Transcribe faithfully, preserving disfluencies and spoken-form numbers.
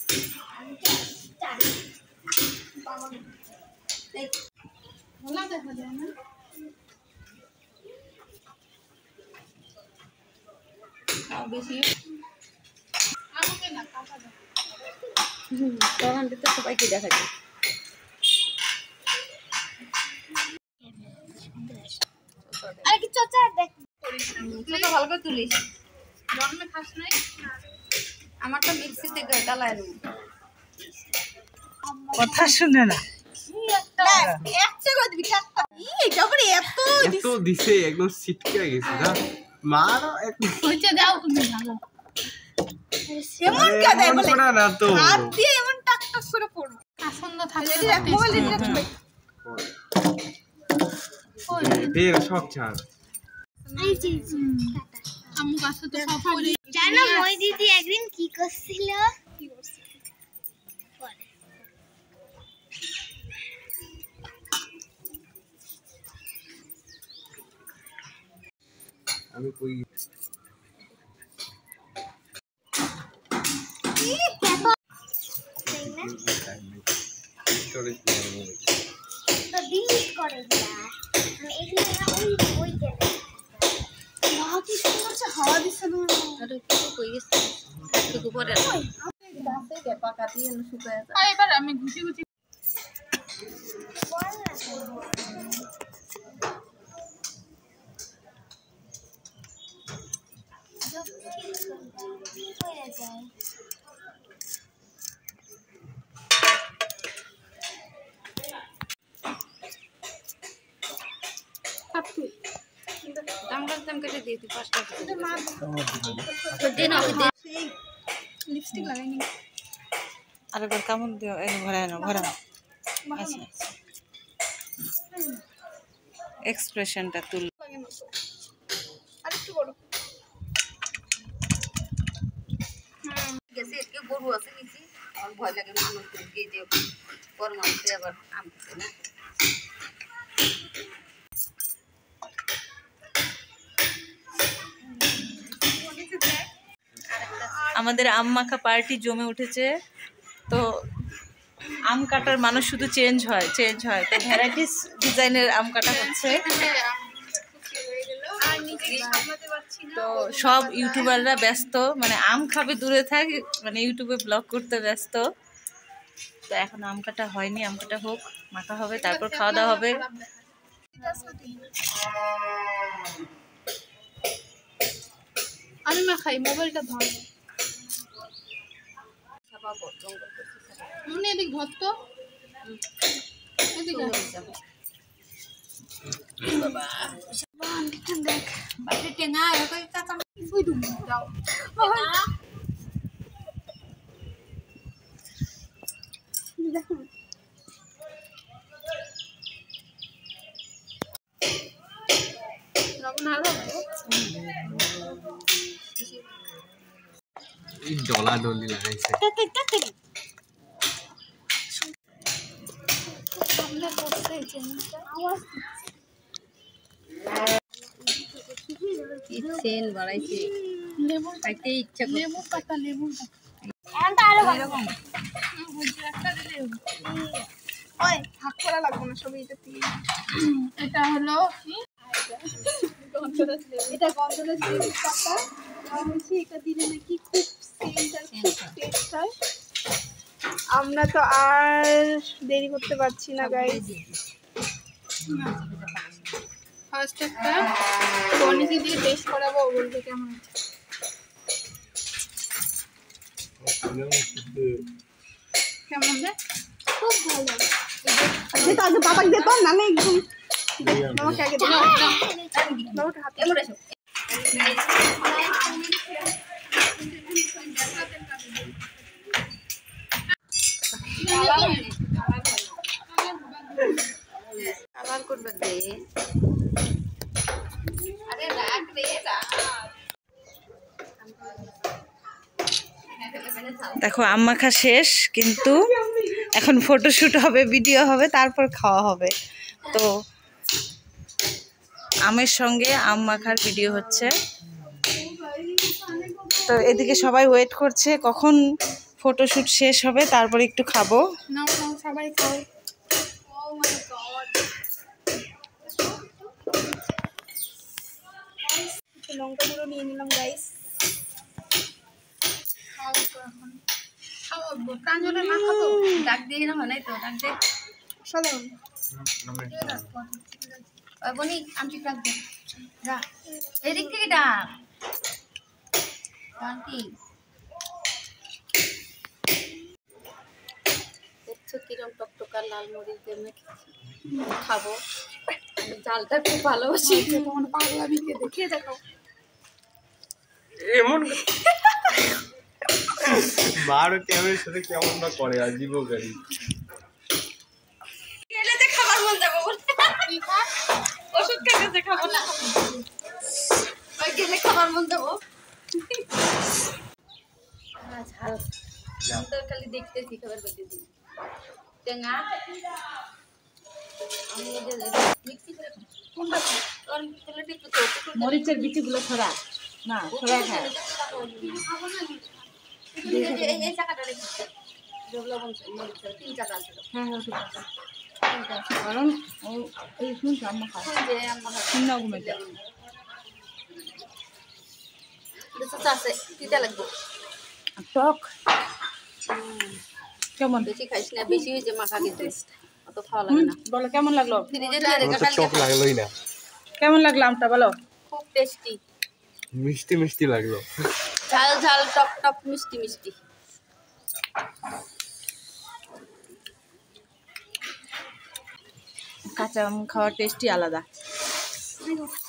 সবাইকে দেখা যায়। ভালো করে তুলিস, আমার তো মিক্সিতে গালায় কথা শুনে না এত দিছে একদম সিটকে গেছে না মারো একদম হইছে দাও তুমি ভালো এমন কাদা বলে না তো হাত দিয়ে এমন টাক টাক করে পড়ো আসন্ন থাকে মোবাইল দিয়ে রাখবে ওই বের সব ছাড় এই জি আম্মু কাছে তো সব করে জানো মই দিদি একদিন কি করছিল কি করছিল আমি কই স্টোরেজ তো ডিলিট করে দিলা আমি এখানে না ওই ওই গেলে মা কি সুন্দর সে হাওয়া দিছে না আর কি কই গেছে একটু পরে গাছে গেপা কাটি এনে শুকায় যায়। আর এবার আমি ঘুষি ঘুষি বল না হয়ে যায় আপু আমরা দাম কেটে দিই তুই পাঁচটা কিন্তু মা দে না দে সেই লিপস্টিক লাগাইনি আরেকবার কামড় দিও এই ভরা না ভরা আচ্ছা এক্সপ্রেশনটা তুল লাগে না তো আর একটু বড় গেছে এদিকে গরু আছে নিচে আমার ভয় লাগে মানুষ গিয়ে যে পর মানুষে আবার আমছে না আমাদের আম মাখা পার্টি জমে উঠেছে তো আম কাটার মানুষ শুধু চেঞ্জ হয় চেঞ্জ হয় তো ভ্যারাইটিস ডিজাইনের আম কাটা হচ্ছে আর নিজে সামলাতে পারছি না তো সব ইউটিউবাররা ব্যস্ত মানে আম খাবে দূরে থাক মানে ইউটিউবে ব্লগ করতে ব্যস্ত তো এখন আম কাটা হয়নি আম কাটা হোক মাখা হবে তারপর খাওয়া দাওয়া হবে আমি মা খাই মোবাইলটা ধর মনে এদিক ধর তো এদিকে দেখ বাড়ি টেঙা এরকম কাঁচা ওই দূর যাও দেখো লবণ আরো এই ডলা ডলি লাগাইছে সামনে বসে এই জিনিসটা আওয়াজ সেন বাড়াইছে লেবু খাইতে ইচ্ছা করে লেবু পাতা লেবু এমনটা আরো এরকম একটা দিলে ওই ভাগ করা লাগবে না সবই এটা দিয়ে এটা হলো কি গন্ধরাজ লেবু এটা গন্ধরাজ লেবু পাতা আর হচ্ছে এটা দিলে নাকি খুব সেন্ট আর খুব টেস্ট হয় আমরা তো আর দেরি করতে পারছি না গাইস ফার্স্ট একটা বনিকে দিয়ে টেস্ট করাবো ও বলবে কেমন আছে কেমন রে খুব ভালো আচ্ছা তো আগে বাবাকে দে তো নালে একদম মামাকে আগে দে বাবাকে হাতে এমন এসো কালার করবে দে আরে রাখ রে রাখ দেখো আম মাখা শেষ কিন্তু এখন ফটোশুট হবে ভিডিও হবে তারপর খাওয়া হবে তো আমের সঙ্গে আম মাখার ভিডিও হচ্ছে তো এদিকে সবাই ওয়েট করছে কখন ফটোশুট শেষ হবে তারপর একটু খাবো। নাও নাও সবাই খাও। ও মাই গড, লঙ্কা গুঁড়ো নিয়ে নিলাম গাইস। খাও তো এখন, খাও প্রাঞ্জলের মা খাবো। ডাক দিয়ে না হয় নাই তো, ডাক দে। সাধারণ ওই বনি আন্টি ডাক দে, যা এদিক থেকে ডাক আন্টি। দেখছো কিরম টকটকা লাল মরিচ দিয়ে মেখেছি, খাবো। আমি ঝালটা খুব ভালোবাসি। তোমার পাগলামিকে দেখিয়ে দেখাও। এমন মার ক্যামেরার সাথে কেমন না করে আজীব গাড়ি। গেলে যে খাবার মন যাবো বলে কি খা? ওষুধ খেতে খাবো না, ওই গেলে খাবার মন যাবো। হ্যাঁ ঝাল, আমি তো খালি দেখতেছি খাবার পেতেছি। টেঙ্গা আমি এই যে মিক্সি করে খাবো। কোনটা খা? তোর প্লেটে একটু তো মরিচের বিচিগুলো ছড়া না, ছড়া খায়। খাবো না এই যে এই এই চাকাটা রেখে যেগুলো বলছে মরিচের তিন চাকা আছে তো। হ্যাঁ হ্যাঁ ঠিক আছে, কারণ ও এই শুনছি আম্মা খায় ওই যে আমরা শুননা ঘুমেতে বেশি আছে তিতা লাগবে। টক কেমন? বেশি খাইস না, বেশি হয়েছে মাখা কিন্তু অত খাওয়া লাগে হুম, না। বলো কেমন লাগলো? ফ্রিজে দিয়ে আমার রেখে তো কালকে টক লাগলোই না, কেমন লাগলো আমটা বলো? খুব টেস্টি, মিষ্টি মিষ্টি লাগলো। ঝাল ঝাল টক টক মিষ্টি মিষ্টি। কাঁচা আম খাওয়ার টেস্টই আলাদা।